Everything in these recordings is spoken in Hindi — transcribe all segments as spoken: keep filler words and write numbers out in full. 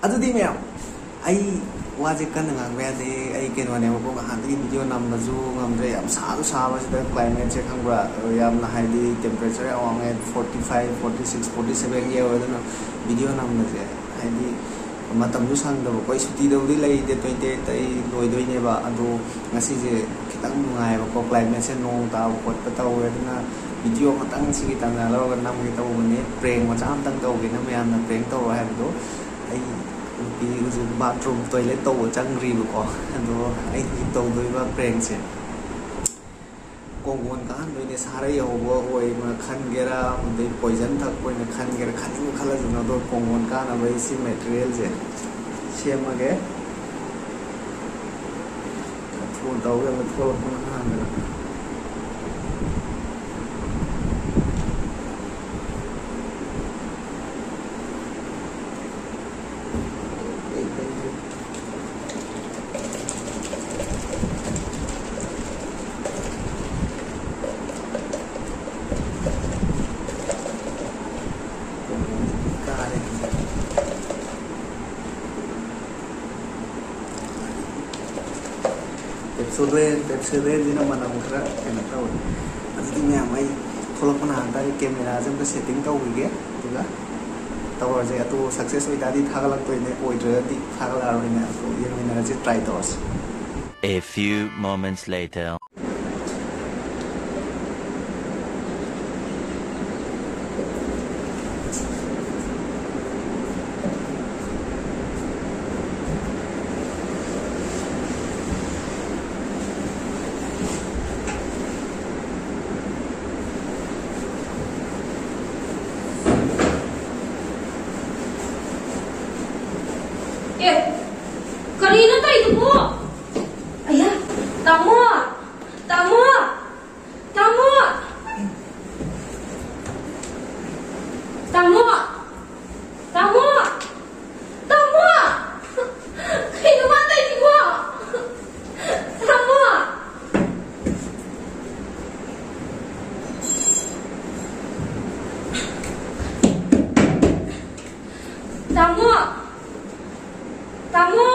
Adudi me ai waje kan ngang be de ai ken wane ko ga han video nam na ju ngam re am sa lu sa ba de climate che khang bra yam na hai di temperature awang at forty-five forty-six forty-seven ye wa na video nam na je hai di matam ju sang da ko suti do di lai de twenty-eight tai loi doi ne ba adu ngasi je kitang ngai ba ko climate se nong ta ko ta ta we na video ma tang si kitang na lo ga nam ki ta ne preng ma cham tang to ki na me am na preng to hai do ai đi dùng bathroom toilet tàu chẳng ri được có đó anh đi tàu đôi ba preng xe Kongon Kabi đôi này sao đấy hầu bao hồi mà khăn kia ra một cái poison thật coi là khăn kia khăn cũng khá là dùng nó thôi Kongon Kabi là với sim material xe xem mà cái phun tàu cái mà phun không ăn được Pepsodent, pepsodent ini nama nama kira kena tahu. Jadi ni amai kalau pun ada kamera jam ke setting tahu juga, juga tahu aja tu sukses itu tadi thakal tu ini, order tadi thakal orang ini, tu yang ini aja try terus. A few moments later. Eh, kanina tayo po. Ayan, tamo. Tamo. Tamo. Tamo. Tamo. Tamo. Kayo naman tayo po. Tamo. Tamo. Tamo!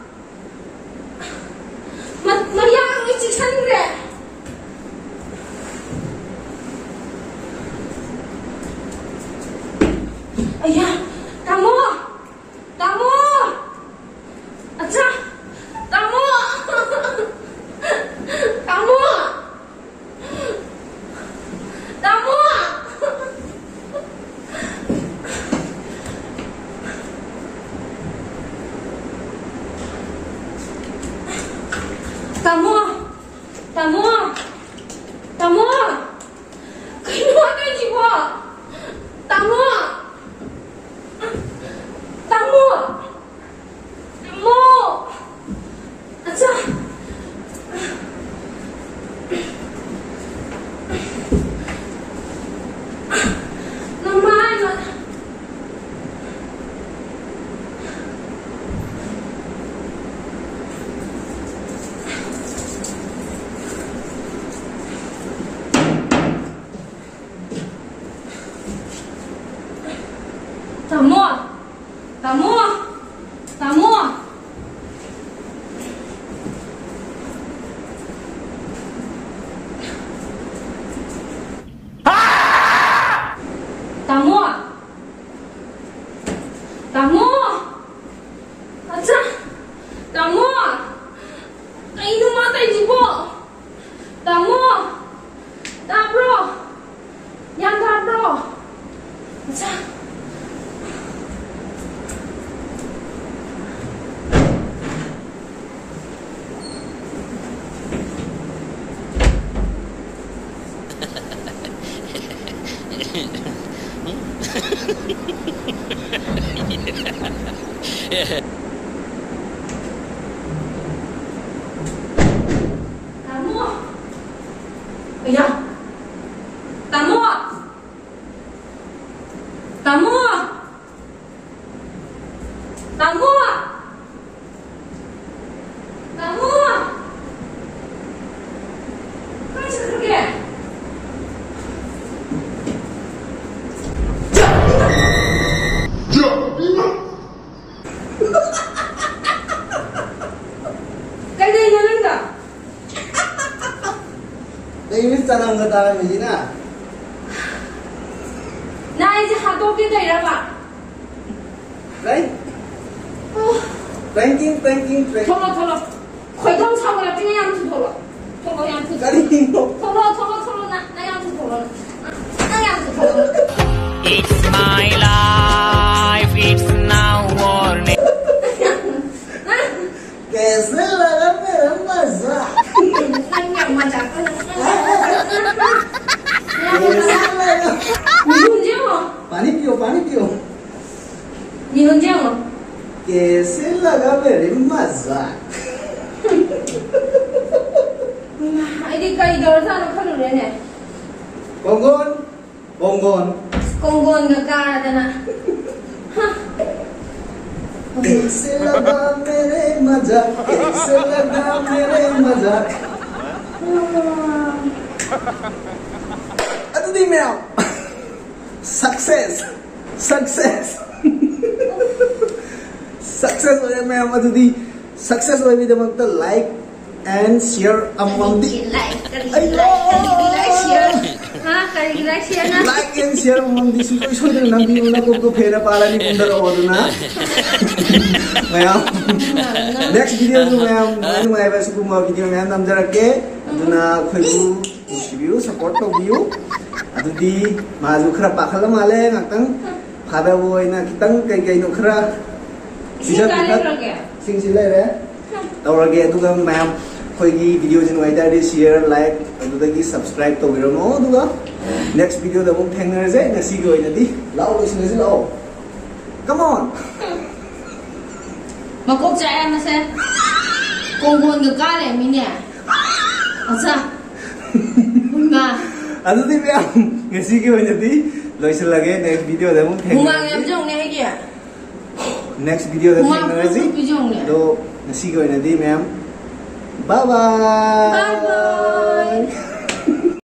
Mat mayang ichisan re! Ayan! Tamo! Tamo! Atsa! Tamo! Tamo! Tamo! Tamo! Tamo! Tamo! Kayo naman kayo po! Tamo! Tamo! Tamo! Atsa! Naman! Tamo! Tamo! Tamo! Tamo! Tamo! Atsa! Tamo! Ay, numatay di po! Tamo! Tabro! Yan, tabro! Atsa! Tamo! Ayan! Tamo! Tamo! Tamo! Tamo! Kaya sa kaya? तारा मिली ना ना इसे हाथों के दे रहा right pranking pranking pranking थोड़ा थोड़ा कोई तो छाव लग नहीं आम थोड़ा थोड़ा आम थोड़ा करी थोड़ा थोड़ा थोड़ा ना ना आम थोड़ा ना आम थोड़ा It's my life, it's now or never. कैसे लगा मेरा मजा नहीं मजा कैसे लगा मिहुन जाओ पानी पियो पानी पियो मिहुन जाओ कैसे लगा मेरी मजा ini kay dorsa na kalu ne Kongon Kongon Kongon Kabi na कैसे लगा मेरे मजा कैसे लगा मेरे मजा अदुदी मेरा सक्सेस सक्सेस सक्सेस हो गया मैं अदुदी सक्सेस हो गई दमक तो like and share among the like kari like kari like share ha kari like share na like and share among the super show de nang bi una ko ko phera pala ni kundar oduna mayam next video nu mayam nanu mai ba su ma video mayam nam jara ke aduna khoi bu review support to view adudi ma ju khara pakhala male ngakang phada boina kitang kai kai no khara sing kale roge sing silai re tawrage aduga mayam खोईगी वीडियो जिन वाइटा दे शेयर लाइक अदुदगी सब्सक्राइब तो बिरमो अदुगा नेक्स्ट वीडियो दा मुक थेंगनरजे नसी गो इनदी लाओ लिसनरजे लाओ come on makok jaya na se Kongon Kabi mine acha ma अदुदी मैं नसी गो इनदी लोइस लगे नेक्स्ट वीडियो दा मुक mumang थेंगनरजे yam jong ne hege next video दा थेंगनरजे तो नसी गो इनदी मैम Bye bye. Bye bye.